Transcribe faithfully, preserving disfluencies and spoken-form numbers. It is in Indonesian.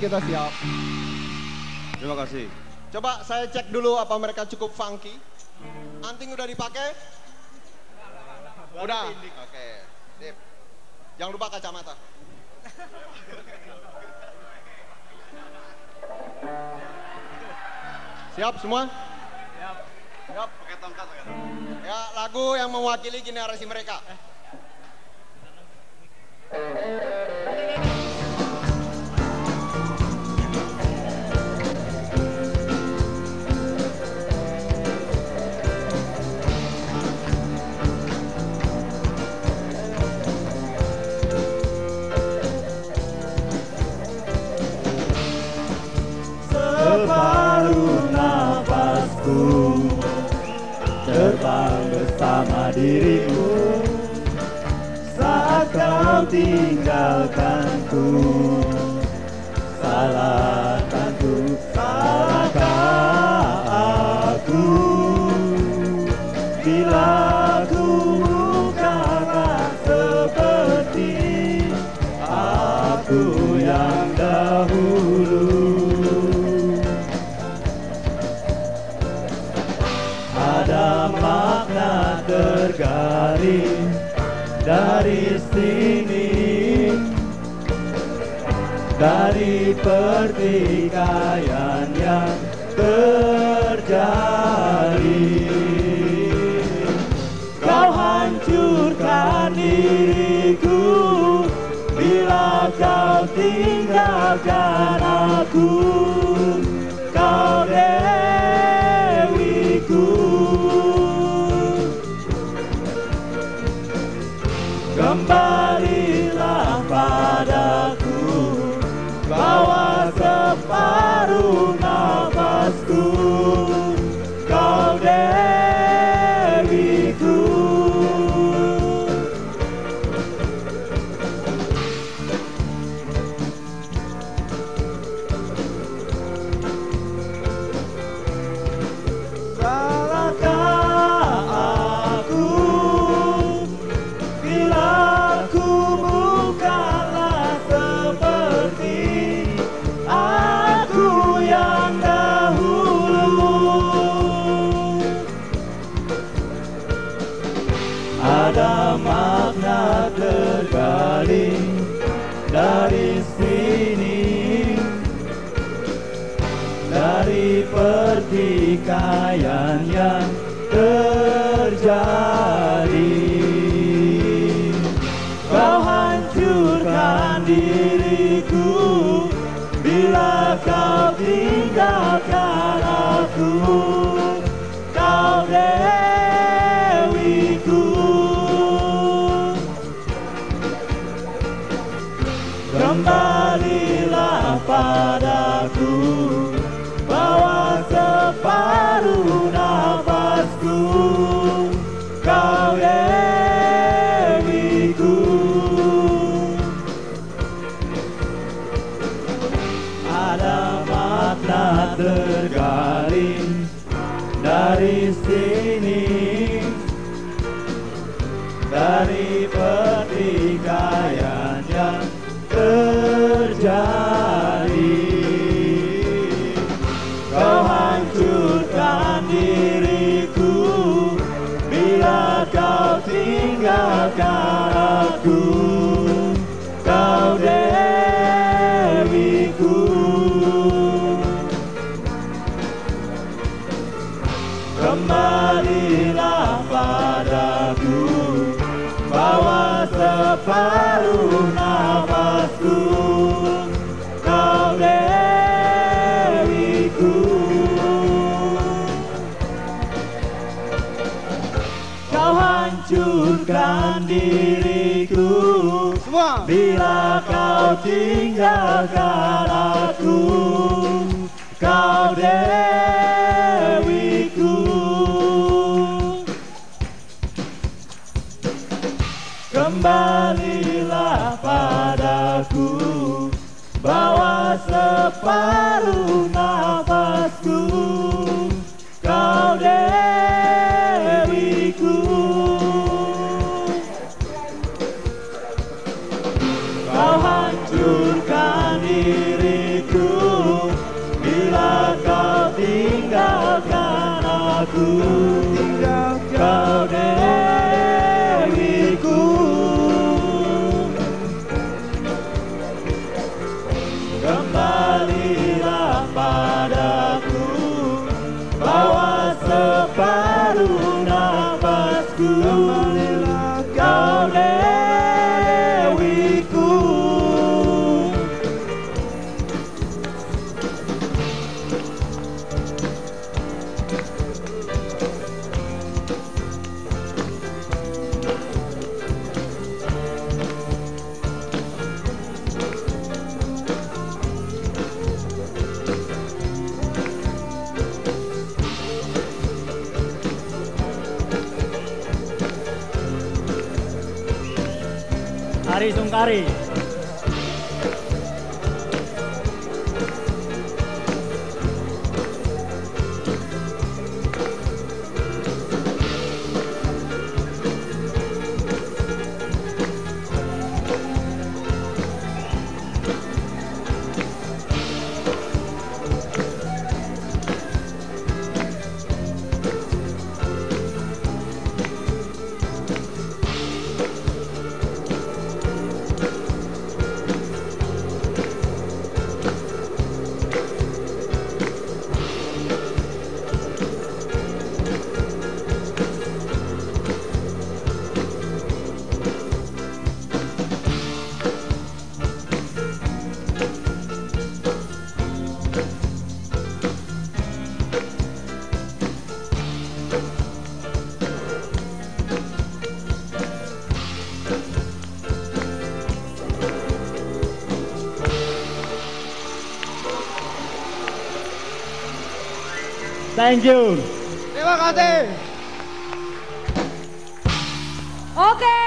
kita siap. Terima kasih. Coba saya cek dulu apa mereka cukup funky. Anting udah dipakai? Udah. Oke. Sip. Jangan lupa kacamata. Siap semua? Siap. Siap. Pakai tongkat, pakai tongkat. Ya, lagu yang mewakili generasi mereka. Separuh nafasku terbang bersama dirimu saat kau tinggalkanku. Salahkanku, salahkah aku bila ku bukanlah seperti aku yang dahulu. Ada makna tergaring dari sini, dari pertikaian yang terjadi. Kau hancurkan diriku bila kau tinggalkan aku. Kau dewiku, kembalilah padaku, bawa separuh nafasku. Kau dewiku, salahkah aku bila ku bukanlah seperti aku yang dahulu. Ada makna tergali dari sini, dari pertikaian yang terjadi. Kau hancurkan diriku bila kau tinggalkan aku. Kau dewiku, kembalilah padaku, bawa separuh nafasku. Kau dewiku, ada makna tergali dari sini, dari pertikaian yang terjadi. Kau hancurkan diriku bila kau tinggalkan aku. Kau dewiku, kembalilah padaku, bawa separuh nafasku. Kau dewiku, kau hancurkan diriku bila kau tinggalkan aku. Kau dewiku, kembalilah padaku, bawa separuh nafasku. Kau dewiku, kau hancurkan diriku Sungkari. Thank you. Terima kasih. Oke.